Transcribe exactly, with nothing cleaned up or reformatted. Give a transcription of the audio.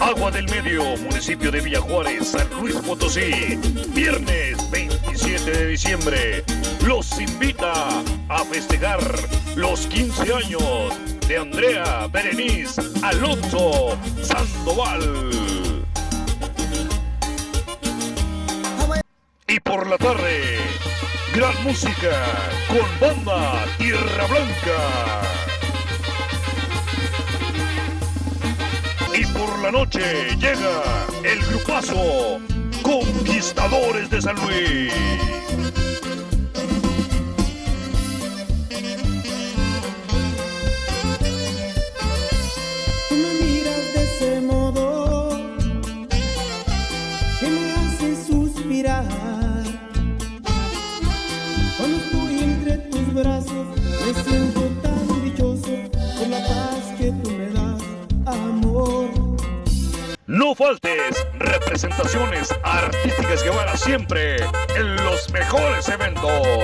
Agua del Medio, municipio de Villa Juárez, San Luis Potosí. Viernes veintisiete de diciembre. Los invita a festejar los quince años de Andrea Berenice Alonso Sandoval. Y por la tarde, gran música con banda Tierra Blanca. Y por la noche llega el grupazo Conquistadores de San Luis. Tú me miras de ese modo que me hace suspirar. Cuando estoy entre tus brazos me siento tan dichoso por la paz que tú me das, amor. No faltes, representaciones artísticas que van a siempre en los mejores eventos.